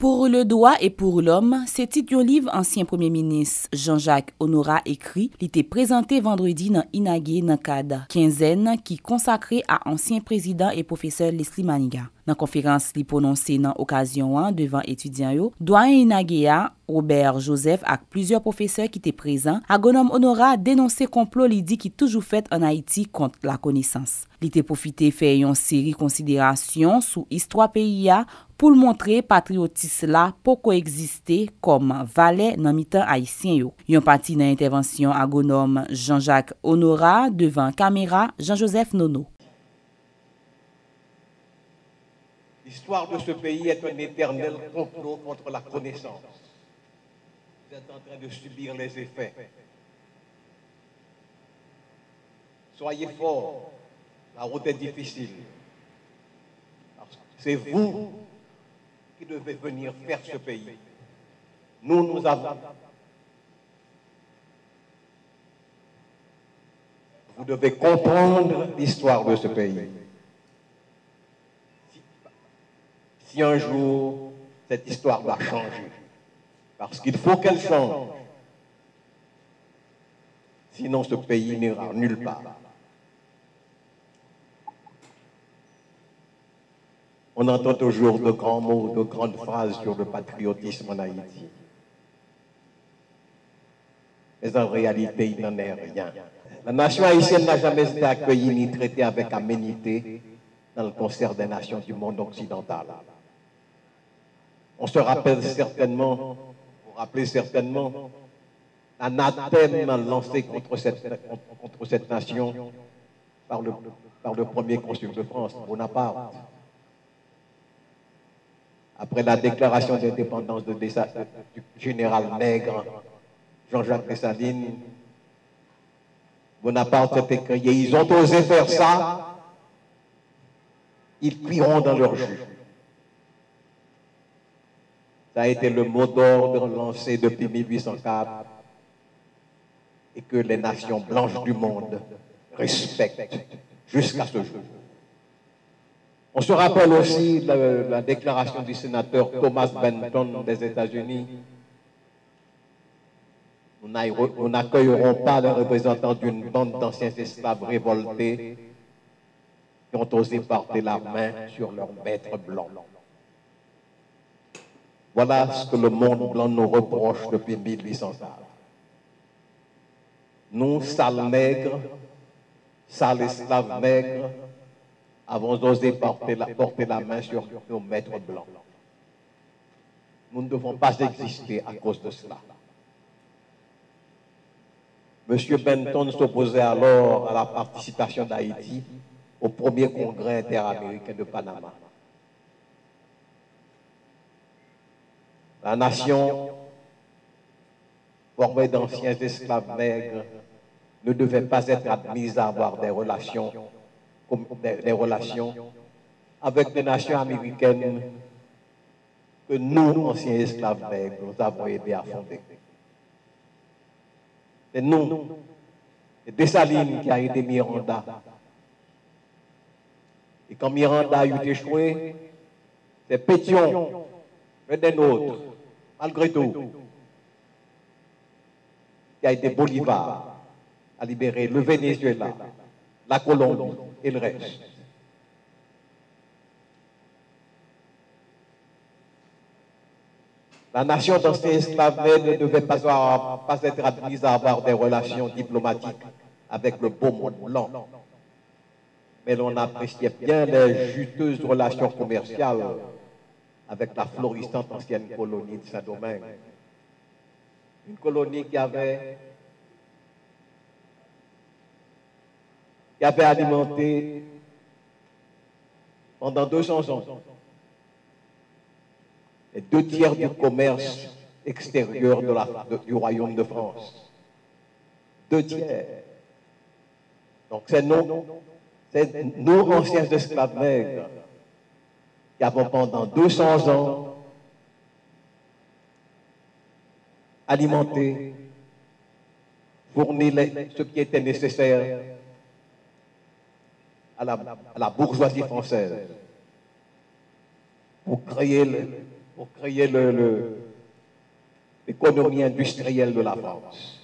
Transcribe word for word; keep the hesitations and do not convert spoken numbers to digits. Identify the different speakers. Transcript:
Speaker 1: Pour le droit et pour l'homme, c'est titre un livre ancien premier ministre Jean-Jacques Honorat écrit, il était présenté vendredi dans Inagé dans cadre quinzaine qui consacré à ancien président et professeur Leslie Maniga. Dans conférence li prononcée dans occasion devant étudiants yo, doyen Inagé Robert Joseph avec plusieurs professeurs qui étaient présents, agronome Honorat dénoncé complot li dit qui toujours fait en Haïti contre la connaissance. Il était profité faire une série considération sous histoire pays pour le montrer patriotisme là pour coexister comme valet dans mi-temps haïtien yo. Yon parti dans intervention agronome Jean-Jacques Honorat devant caméra Jean-Joseph Nono.
Speaker 2: L'histoire de ce pays est un éternel complot contre la connaissance. Vous êtes en train de subir les effets. Soyez forts, la route est difficile. C'est vous qui devez venir faire ce pays. Nous, nous avons. Vous devez comprendre l'histoire de ce pays. Si, si un jour, cette histoire va changer, parce qu'il faut qu'elle change, sinon ce pays n'ira nulle part. On entend toujours de grands mots, de grandes phrases sur le patriotisme en Haïti. Mais en réalité, il n'en est rien. La nation haïtienne n'a jamais été accueillie ni traitée avec aménité dans le concert des nations du monde occidental. On se rappelle certainement, vous vous rappelez certainement, l'anathème lancé contre cette, contre cette nation par le, par le premier consul de France, Bonaparte. Après la déclaration d'indépendance de Dessa, du général Nègre, Jean-Jacques Dessalines, Bonaparte s'est écrié, ils ont osé faire ça, ils cuiront dans leur jus. Ça a été le mot d'ordre lancé depuis mille huit cent quatre et que les nations blanches du monde respectent jusqu'à ce jour. On se rappelle aussi la, la déclaration du sénateur Thomas Benton des États-Unis. Nous n'accueillerons pas les représentants d'une bande d'anciens esclaves révoltés qui ont osé porter la main sur leur maître blanc. Voilà ce que le monde blanc nous reproche depuis mille huit cent quatre. Nous, sales nègres, sales esclaves nègres, avons osé porter la, porter la main sur nos maîtres blancs. Nous ne devons pas exister à cause de cela. Monsieur Benton s'opposait alors à la participation d'Haïti au premier congrès interaméricain de Panama. La nation, formée d'anciens esclaves nègres, ne devait pas être admise à avoir des relations Des, des relations avec des nations américaines que nous, anciens esclaves nègres, nous avons aidé à fonder. C'est nous, c'est Dessalines qui a aidé Miranda. Et quand Miranda a eu échoué, c'est Pétion, l'un des nôtres, malgré tout, qui a été Bolivar à libérer le Venezuela, la Colombie et le reste. La nation d'anciens esclaves ne devait pas, avoir, pas être admise à avoir des relations diplomatiques avec le beau monde blanc. Mais l'on appréciait bien les juteuses relations commerciales avec la florissante ancienne colonie de Saint-Domingue. Une colonie qui avait qui avait alimenté pendant deux cents ans les deux tiers du commerce extérieur de la, de, du royaume de France. Deux tiers. Donc c'est nous, c'est nous anciens esclaves nègres qui avons pendant deux cents ans alimenté, fourni les, ce qui était nécessaire à la, à la bourgeoisie française pour créer le, pour créer l'économie industrielle de la France.